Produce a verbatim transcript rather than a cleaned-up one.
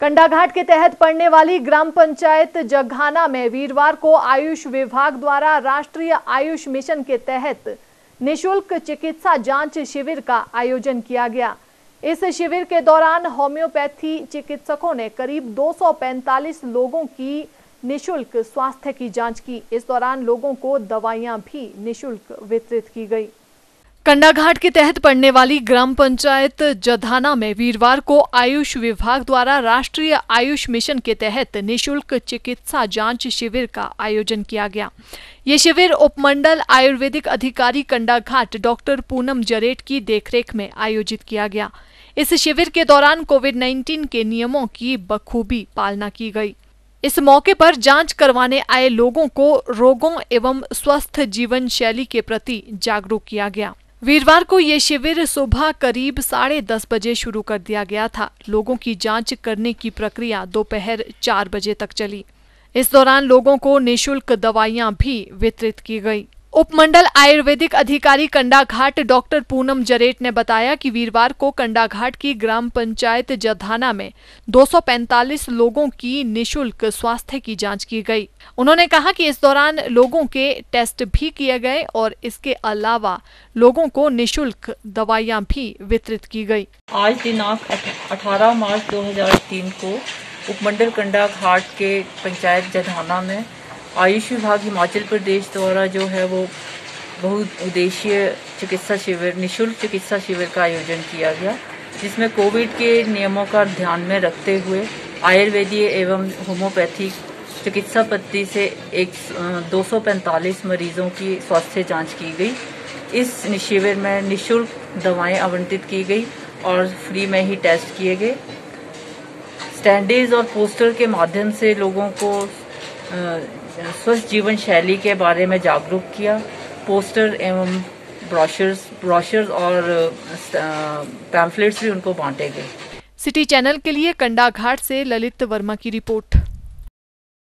कंडाघाट के तहत पड़ने वाली ग्राम पंचायत जघाना में वीरवार को आयुष विभाग द्वारा राष्ट्रीय आयुष मिशन के तहत निशुल्क चिकित्सा जांच शिविर का आयोजन किया गया। इस शिविर के दौरान होम्योपैथी चिकित्सकों ने करीब दो सौ पैंतालीस लोगों की निशुल्क स्वास्थ्य की जांच की। इस दौरान लोगों को दवाइयां भी निशुल्क वितरित की गई। कंडाघाट के तहत पड़ने वाली ग्राम पंचायत जधाना में वीरवार को आयुष विभाग द्वारा राष्ट्रीय आयुष मिशन के तहत निशुल्क चिकित्सा जांच शिविर का आयोजन किया गया। ये शिविर उपमंडल आयुर्वेदिक अधिकारी कंडाघाट डॉक्टर पूनम जरेट की देखरेख में आयोजित किया गया। इस शिविर के दौरान कोविड नाइन्टीन के नियमों की बखूबी पालना की गई। इस मौके पर जांच करवाने आए लोगों को रोगों एवं स्वस्थ जीवन शैली के प्रति जागरूक किया गया। वीरवार को ये शिविर सुबह करीब साढ़े दस बजे शुरू कर दिया गया था। लोगों की जांच करने की प्रक्रिया दोपहर चार बजे तक चली। इस दौरान लोगों को निशुल्क दवाइयां भी वितरित की गई। उपमंडल आयुर्वेदिक अधिकारी कंडाघाट डॉक्टर पूनम जरेट ने बताया कि वीरवार को कंडाघाट की ग्राम पंचायत जधाना में दो सौ पैंतालीस लोगों की निशुल्क स्वास्थ्य की जांच की गई। उन्होंने कहा कि इस दौरान लोगों के टेस्ट भी किए गए और इसके अलावा लोगों को निशुल्क दवाइयां भी वितरित की गई। आज दिनांक अठारह मार्च दो हज़ार तीन को उपमंडल कंडाघाट के पंचायत जधाना में आयुष विभाग हिमाचल प्रदेश द्वारा जो है वो बहुउद्देशीय चिकित्सा शिविर निशुल्क चिकित्सा शिविर का आयोजन किया गया, जिसमें कोविड के नियमों का ध्यान में रखते हुए आयुर्वेदीय एवं होम्योपैथिक चिकित्सा पद्धति से एक दो सौ पैंतालीस मरीजों की स्वास्थ्य जांच की गई। इस शिविर में निशुल्क दवाएं आवंटित की गई और फ्री में ही टेस्ट किए गए। स्टैंडीज और पोस्टर के माध्यम से लोगों को स्वस्थ जीवन शैली के बारे में जागरूक किया। पोस्टर एवं ब्रोशर्स ब्रोशर्स और पैम्फलेट्स भी उनको बांटे गए। सिटी चैनल के लिए कंडाघाट से ललित वर्मा की रिपोर्ट।